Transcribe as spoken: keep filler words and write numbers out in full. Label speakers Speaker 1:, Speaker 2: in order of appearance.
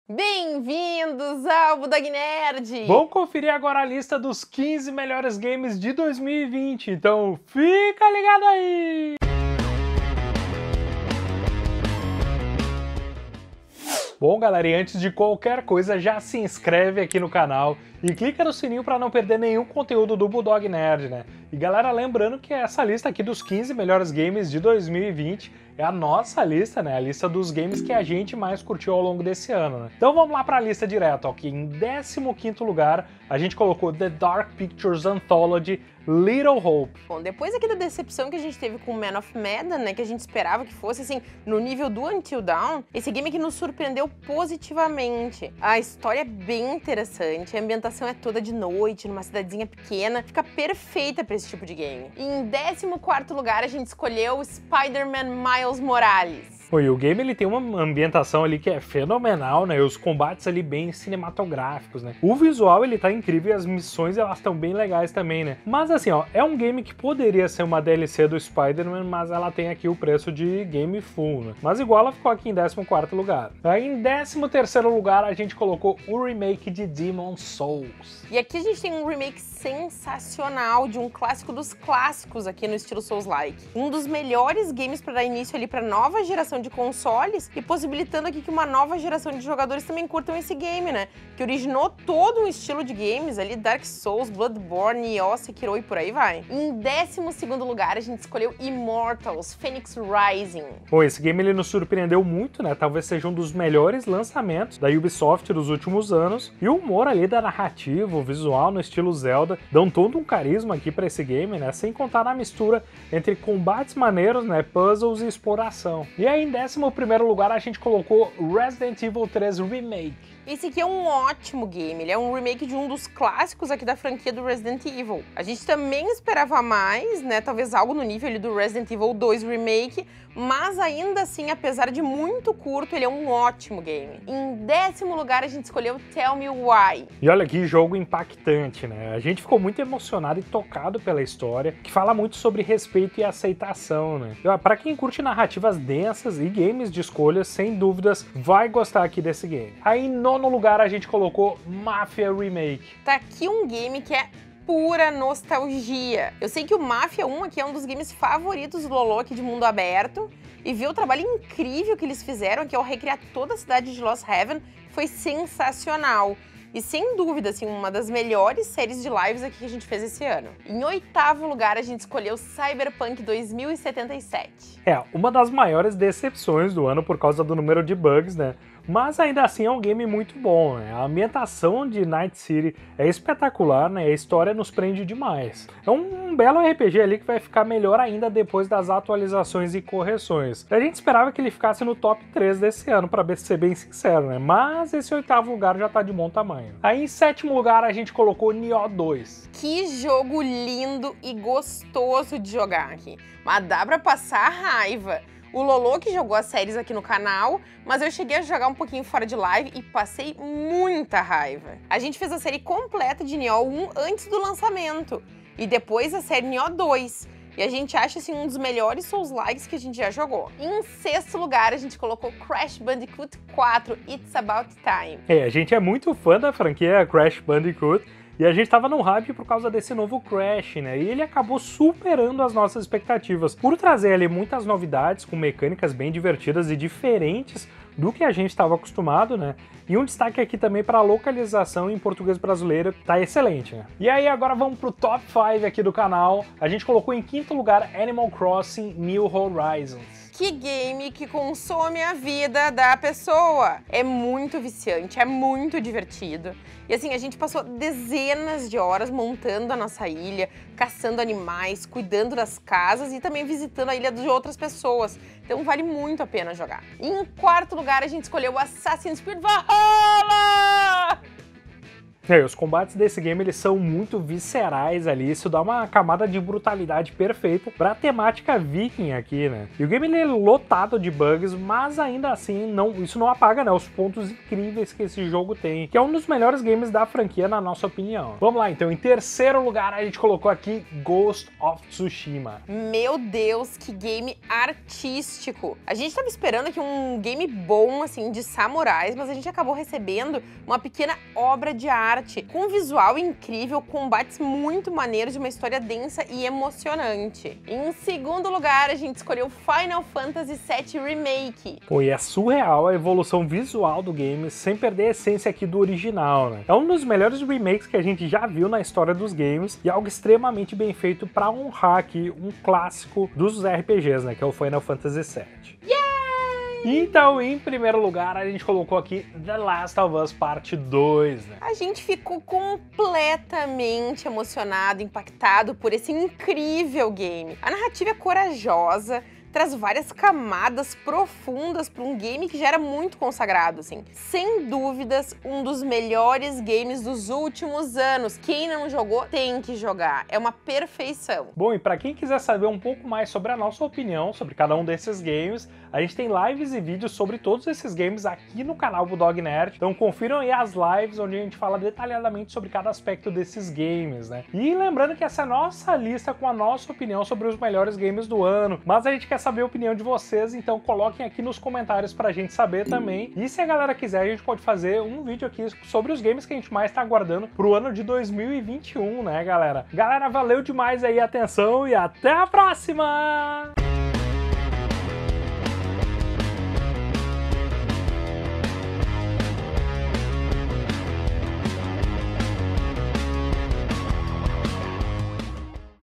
Speaker 1: Bem-vindos ao Budog Nerd!
Speaker 2: Vamos conferir agora a lista dos quinze melhores games de dois mil e vinte, então fica ligado aí! Bom, galera, e antes de qualquer coisa, já se inscreve aqui no canal e clica no sininho para não perder nenhum conteúdo do Budog Nerd, né? E galera, lembrando que essa lista aqui dos quinze melhores games de dois mil e vinte é a nossa lista, né? A lista dos games que a gente mais curtiu ao longo desse ano, né? Então vamos lá para a lista direto, ó, que em décimo quinto lugar a gente colocou The Dark Pictures Anthology Little Hope.
Speaker 1: Bom, depois aqui da decepção que a gente teve com Man of Medan, né, que a gente esperava que fosse, assim, no nível do Until Dawn, esse game aqui nos surpreendeu positivamente. A história é bem interessante, a ambientação é toda de noite, numa cidadezinha pequena, fica perfeita para esse tipo de game. E em décimo quarto lugar a gente escolheu Spider-Man Miles Morales.
Speaker 2: Pô, e o game ele tem uma ambientação ali que é fenomenal, né? E os combates ali bem cinematográficos, né? O visual ele tá incrível e as missões elas estão bem legais também, né? Mas assim, ó, é um game que poderia ser uma D L C do Spider-Man, mas ela tem aqui o preço de game full, né? Mas igual ela ficou aqui em décimo quarto lugar. Aí em décimo terceiro lugar a gente colocou o remake de Demon's Souls.
Speaker 1: E aqui a gente tem um remake sensacional de um clássico dos clássicos aqui no estilo Souls-like. Um dos melhores games para dar início ali para nova geração de consoles e possibilitando aqui que uma nova geração de jogadores também curtam esse game, né? Que originou todo um estilo de games ali, Dark Souls, Bloodborne, Nioh, Sekiro e por aí vai. Em décimo segundo lugar a gente escolheu Immortals, Phoenix Rising.
Speaker 2: Bom, esse game ele nos surpreendeu muito, né? Talvez seja um dos melhores lançamentos da Ubisoft dos últimos anos. E o humor ali da narrativa, o visual no estilo Zelda, dão todo um carisma aqui para esse game, né? Sem contar na mistura entre combates maneiros, né? Puzzles e exploração. E aí em décimo primeiro lugar a gente colocou Resident Evil três Remake.
Speaker 1: Esse aqui é um ótimo game, ele é um remake de um dos clássicos aqui da franquia do Resident Evil. A gente também esperava mais, né, talvez algo no nível ali do Resident Evil dois Remake, mas ainda assim, apesar de muito curto, ele é um ótimo game. Em décimo lugar a gente escolheu Tell Me Why.
Speaker 2: E olha que jogo impactante, né? A gente ficou muito emocionado e tocado pela história, que fala muito sobre respeito e aceitação, né? E, ó, pra quem curte narrativas densas e games de escolhas, sem dúvidas, vai gostar aqui desse game. Aí em nono lugar a gente colocou Mafia Remake.
Speaker 1: Tá aqui um game que é pura nostalgia. Eu sei que o Mafia um aqui é um dos games favoritos do Lolo aqui de mundo aberto, e ver o trabalho incrível que eles fizeram aqui ao recriar toda a cidade de Lost Heaven foi sensacional. E sem dúvida, assim, uma das melhores séries de lives aqui que a gente fez esse ano. Em oitavo lugar, a gente escolheu Cyberpunk dois mil e setenta e sete.
Speaker 2: É, uma das maiores decepções do ano por causa do número de bugs, né? Mas ainda assim é um game muito bom, né? A ambientação de Night City é espetacular, né? A história nos prende demais. É um belo R P G ali que vai ficar melhor ainda depois das atualizações e correções. A gente esperava que ele ficasse no top três desse ano, pra ser bem sincero, né? Mas esse oitavo lugar já tá de bom tamanho. Aí em sétimo lugar a gente colocou Nioh dois.
Speaker 1: Que jogo lindo e gostoso de jogar aqui. Mas dá pra passar raiva. O Lolo que jogou as séries aqui no canal, mas eu cheguei a jogar um pouquinho fora de live e passei muita raiva. A gente fez a série completa de Nioh um antes do lançamento e depois a série Nioh dois. E a gente acha assim um dos melhores Souls-likes que a gente já jogou. Em sexto lugar a gente colocou Crash Bandicoot quatro, It's About Time.
Speaker 2: É, a gente é muito fã da franquia Crash Bandicoot. E a gente tava no hype por causa desse novo Crash, né? E ele acabou superando as nossas expectativas. Por trazer ali muitas novidades, com mecânicas bem divertidas e diferentes do que a gente estava acostumado, né? E um destaque aqui também para a localização em português brasileiro, que tá excelente, né? E aí agora vamos pro top cinco aqui do canal. A gente colocou em quinto lugar Animal Crossing New Horizons.
Speaker 1: Que game que consome a vida da pessoa. É muito viciante, é muito divertido. E assim, a gente passou dezenas de horas montando a nossa ilha, caçando animais, cuidando das casas e também visitando a ilha de outras pessoas. Então vale muito a pena jogar. E em quarto lugar, a gente escolheu Assassin's Creed Valhalla!
Speaker 2: É, os combates desse game eles são muito viscerais ali, isso dá uma camada de brutalidade perfeita pra temática viking aqui, né? E o game ele é lotado de bugs, mas ainda assim não, isso não apaga, né, os pontos incríveis que esse jogo tem, que é um dos melhores games da franquia na nossa opinião. Vamos lá então, em terceiro lugar a gente colocou aqui Ghost of Tsushima.
Speaker 1: Meu Deus, que game artístico! A gente tava esperando aqui um game bom, assim, de samurais, mas a gente acabou recebendo uma pequena obra de arte, com um visual incrível, combates muito maneiros, de uma história densa e emocionante. Em segundo lugar, a gente escolheu Final Fantasy sete Remake.
Speaker 2: Pô, e é surreal a evolução visual do game, sem perder a essência aqui do original, né? É um dos melhores remakes que a gente já viu na história dos games, e algo extremamente bem feito para honrar aqui um clássico dos R P Gs, né, que é o Final Fantasy sete.
Speaker 1: Yeah!
Speaker 2: Então, em primeiro lugar, a gente colocou aqui The Last of Us Parte dois, né?
Speaker 1: A gente ficou completamente emocionado, impactado por esse incrível game. A narrativa é corajosa, traz várias camadas profundas para um game que já era muito consagrado, assim. Sem dúvidas, um dos melhores games dos últimos anos. Quem não jogou, tem que jogar. É uma perfeição.
Speaker 2: Bom, e para quem quiser saber um pouco mais sobre a nossa opinião sobre cada um desses games, a gente tem lives e vídeos sobre todos esses games aqui no canal Bulldog Nerd. Então confiram aí as lives onde a gente fala detalhadamente sobre cada aspecto desses games, né? E lembrando que essa é a nossa lista com a nossa opinião sobre os melhores games do ano, mas a gente quer saber a opinião de vocês, então coloquem aqui nos comentários pra gente saber também. E se a galera quiser, a gente pode fazer um vídeo aqui sobre os games que a gente mais tá aguardando pro ano de dois mil e vinte e um, né, galera? Galera, valeu demais aí a atenção e até a próxima!